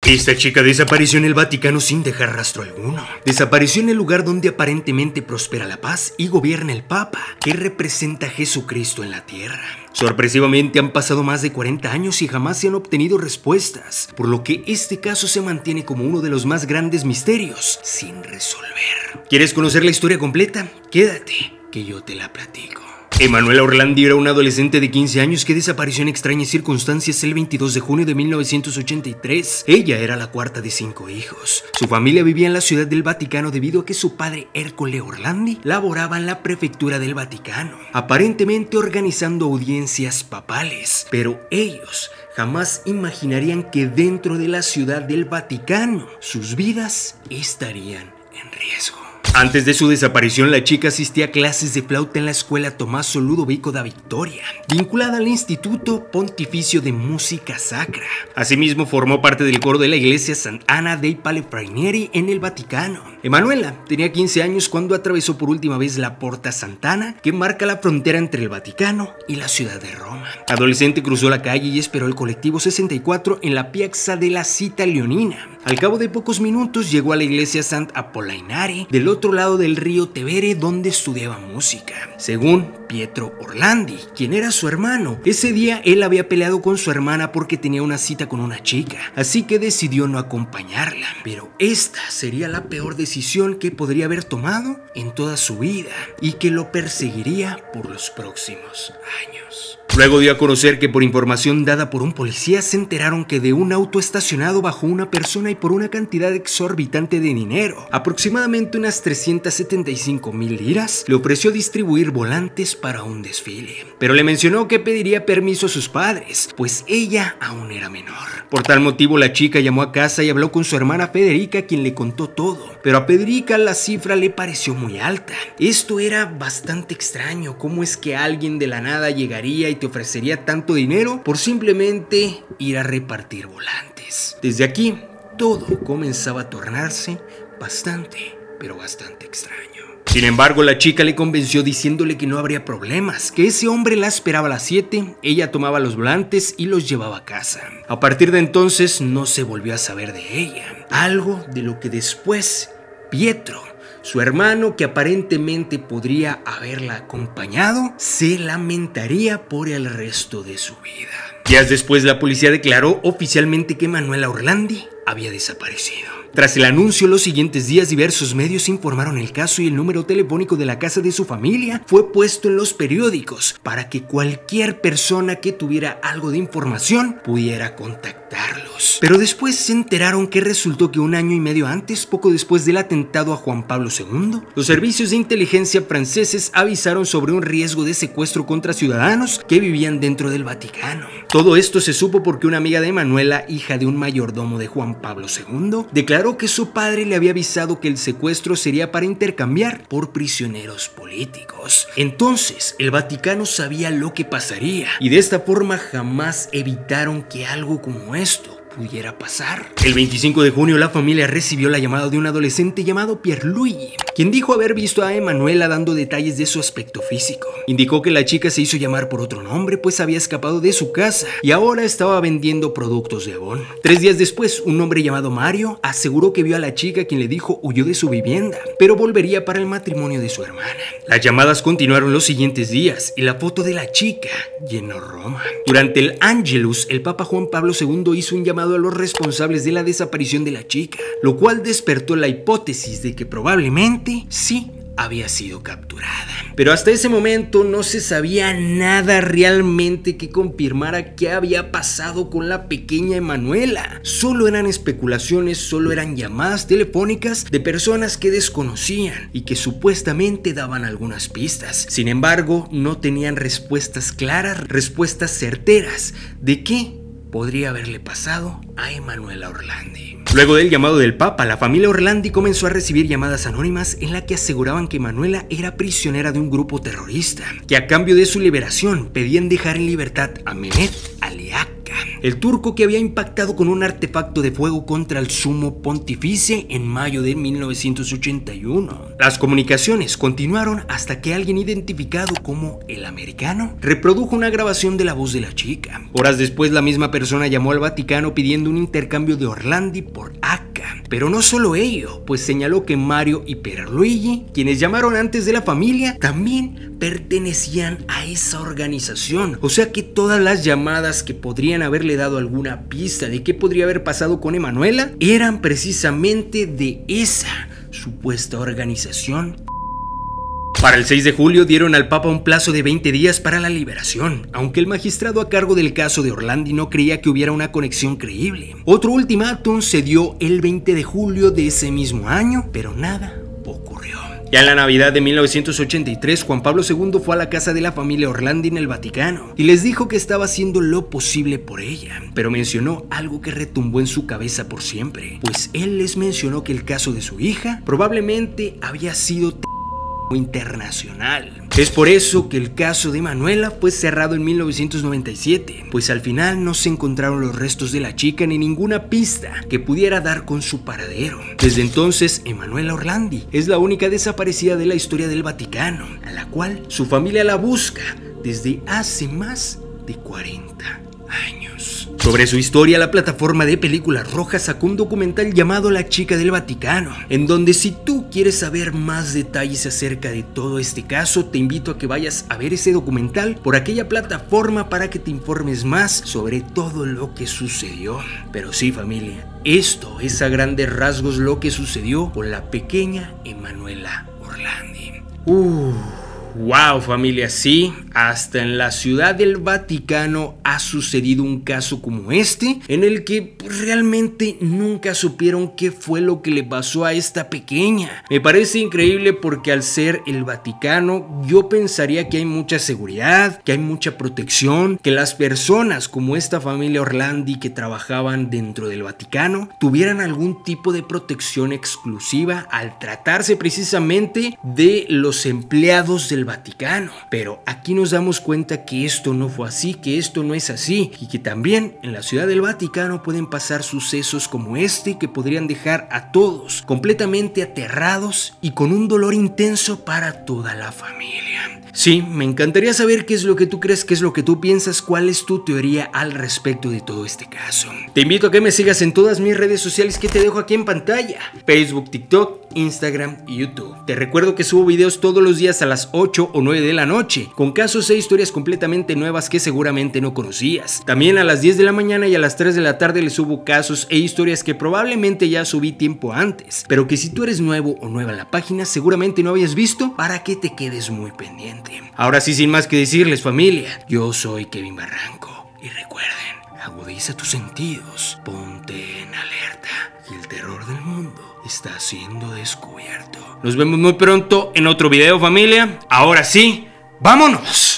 Esta chica desapareció en el Vaticano sin dejar rastro alguno. Desapareció en el lugar donde aparentemente prospera la paz y gobierna el Papa, que representa a Jesucristo en la tierra. Sorpresivamente han pasado más de 40 años y jamás se han obtenido respuestas, por lo que este caso se mantiene como uno de los más grandes misterios sin resolver. ¿Quieres conocer la historia completa? Quédate, que yo te la platico. Emanuela Orlandi era una adolescente de 15 años que desapareció en extrañas circunstancias el 22 de junio de 1983. Ella era la cuarta de 5 hijos. Su familia vivía en la Ciudad del Vaticano debido a que su padre Ercole Orlandi laboraba en la prefectura del Vaticano, aparentemente organizando audiencias papales. Pero ellos jamás imaginarían que dentro de la Ciudad del Vaticano sus vidas estarían en riesgo. Antes de su desaparición, la chica asistía a clases de flauta en la escuela Tommaso Ludovico da Vittoria, vinculada al Instituto Pontificio de Música Sacra. Asimismo, formó parte del coro de la iglesia Sant'Anna dei Palefrenieri en el Vaticano. Emanuela tenía 15 años cuando atravesó por última vez la Porta Sant'Anna, que marca la frontera entre el Vaticano y la ciudad de Roma. Adolescente, cruzó la calle y esperó el colectivo 64 en la Piazza della Città Leonina. Al cabo de pocos minutos llegó a la iglesia Sant'Apollinare del otro lado del río Tevere, donde estudiaba música. Según Pietro Orlandi, quien era su hermano, ese día él había peleado con su hermana porque tenía una cita con una chica, así que decidió no acompañarla. Pero esta sería la peor decisión que podría haber tomado en toda su vida y que lo perseguiría por los próximos años. Luego dio a conocer que por información dada por un policía se enteraron que de un auto estacionado bajó una persona y por una cantidad exorbitante de dinero, aproximadamente unas 375,000 liras, le ofreció distribuir volantes para un desfile. Pero le mencionó que pediría permiso a sus padres, pues ella aún era menor. Por tal motivo la chica llamó a casa y habló con su hermana Federica, quien le contó todo. Pero a Federica la cifra le pareció muy alta. Esto era bastante extraño. ¿Cómo es que alguien de la nada llegaría y te ofrecería tanto dinero por simplemente ir a repartir volantes? Desde aquí, todo comenzaba a tornarse bastante extraño. Sin embargo, la chica le convenció diciéndole que no habría problemas, que ese hombre la esperaba a las 7, ella tomaba los volantes y los llevaba a casa. A partir de entonces no se volvió a saber de ella, algo de lo que después Pietro, su hermano, que aparentemente podría haberla acompañado, se lamentaría por el resto de su vida. Días después, la policía declaró oficialmente que Emanuela Orlandi había desaparecido. Tras el anuncio, los siguientes días diversos medios informaron el caso y el número telefónico de la casa de su familia fue puesto en los periódicos para que cualquier persona que tuviera algo de información pudiera contactarlos. Pero después se enteraron que resultó que un año y medio antes, poco después del atentado a Juan Pablo II, los servicios de inteligencia franceses avisaron sobre un riesgo de secuestro contra ciudadanos que vivían dentro del Vaticano. Todo esto se supo porque una amiga de Emanuela, hija de un mayordomo de Juan Pablo II, declaró que su padre le había avisado que el secuestro sería para intercambiar por prisioneros políticos. Entonces, el Vaticano sabía lo que pasaría y de esta forma jamás evitaron que algo como esto pudiera pasar. El 25 de junio la familia recibió la llamada de un adolescente llamado Pierluigi, quien dijo haber visto a Emanuela dando detalles de su aspecto físico. Indicó que la chica se hizo llamar por otro nombre pues había escapado de su casa y ahora estaba vendiendo productos de Avon. 3 días después, un hombre llamado Mario aseguró que vio a la chica, quien le dijo huyó de su vivienda, pero volvería para el matrimonio de su hermana. Las llamadas continuaron los siguientes días y la foto de la chica llenó Roma. Durante el Angelus, el Papa Juan Pablo II hizo un llamado a los responsables de la desaparición de la chica, lo cual despertó la hipótesis de que probablemente sí había sido capturada. Pero hasta ese momento no se sabía nada realmente que confirmara qué había pasado con la pequeña Emanuela. Solo eran especulaciones, solo eran llamadas telefónicas de personas que desconocían y que supuestamente daban algunas pistas. Sin embargo, no tenían respuestas claras, respuestas certeras de qué podría haberle pasado a Emanuela Orlandi. Luego del llamado del Papa, la familia Orlandi comenzó a recibir llamadas anónimas en las que aseguraban que Emanuela era prisionera de un grupo terrorista, que a cambio de su liberación pedían dejar en libertad a Mehmet Ali Akka, el turco que había impactado con un artefacto de fuego contra el sumo pontífice en mayo de 1981. Las comunicaciones continuaron hasta que alguien identificado como el americano reprodujo una grabación de la voz de la chica. Horas después, la misma persona llamó al Vaticano pidiendo un intercambio de Orlandi por Acca. Pero no solo ello, pues señaló que Mario y Pierluigi, quienes llamaron antes de la familia, también pertenecían a esa organización. O sea que todas las llamadas que podrían haberle dado alguna pista de qué podría haber pasado con Emanuela eran precisamente de esa supuesta organización. Para el 6 de julio dieron al Papa un plazo de 20 días para la liberación, aunque el magistrado a cargo del caso de Orlandi no creía que hubiera una conexión creíble. Otro ultimátum se dio el 20 de julio de ese mismo año, pero nada ocurrió. Ya en la Navidad de 1983, Juan Pablo II fue a la casa de la familia Orlandi en el Vaticano y les dijo que estaba haciendo lo posible por ella, pero mencionó algo que retumbó en su cabeza por siempre, pues él les mencionó que el caso de su hija probablemente había sido internacional. Es por eso que el caso de Emanuela fue cerrado en 1997, pues al final no se encontraron los restos de la chica ni ninguna pista que pudiera dar con su paradero. Desde entonces, Emanuela Orlandi es la única desaparecida de la historia del Vaticano, a la cual su familia la busca desde hace más de 40 años. Sobre su historia, la plataforma de Películas Rojas sacó un documental llamado La Chica del Vaticano, en donde si tú quieres saber más detalles acerca de todo este caso, te invito a que vayas a ver ese documental por aquella plataforma para que te informes más sobre todo lo que sucedió. Pero sí, familia, esto es a grandes rasgos lo que sucedió con la pequeña Emanuela Orlandi. Wow, familia, sí, hasta en la Ciudad del Vaticano ha sucedido un caso como este, en el que realmente nunca supieron qué fue lo que le pasó a esta pequeña. Me parece increíble porque al ser el Vaticano, yo pensaría que hay mucha seguridad, que hay mucha protección, que las personas como esta familia Orlandi que trabajaban dentro del Vaticano tuvieran algún tipo de protección exclusiva al tratarse precisamente de los empleados del Vaticano. Pero aquí nos damos cuenta que esto no fue así, que esto no es así, y que también en la Ciudad del Vaticano pueden pasar sucesos como este que podrían dejar a todos completamente aterrados y con un dolor intenso para toda la familia. Sí, me encantaría saber qué es lo que tú crees, qué es lo que tú piensas, cuál es tu teoría al respecto de todo este caso. Te invito a que me sigas en todas mis redes sociales que te dejo aquí en pantalla: Facebook, TikTok, Instagram y YouTube. Te recuerdo que subo videos todos los días a las 8 o 9 de la noche, con casos e historias completamente nuevas que seguramente no conocías. También a las 10 de la mañana y a las 3 de la tarde les subo casos e historias que probablemente ya subí tiempo antes, pero que si tú eres nuevo o nueva en la página seguramente no habías visto, para que te quedes muy pendiente. Ahora sí, sin más que decirles, familia, yo soy Kevin Barranco y recuerden, agudiza tus sentidos, ponte en alerta y el terror del mundo está siendo descubierto. Nos vemos muy pronto en otro video, familia. Ahora sí, ¡vámonos!